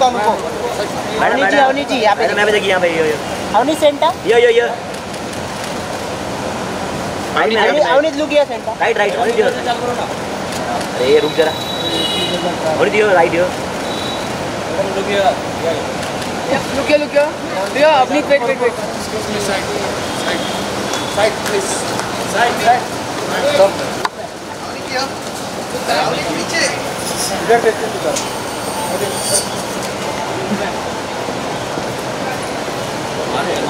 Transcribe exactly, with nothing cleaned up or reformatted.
बोला उनको। अवनी जी अवनी जी यहाँ पे मैं भी देखिए यहाँ पे yo yo Avni Santa yo yo yo Avni look here Santa right right Avni दियो अरे रुक जरा अवनी दियो राइट दियो look here look here look here दियो Avni wait wait wait side side side please side side stop Avni दियो अवनी नीचे इधर टेस्ट कर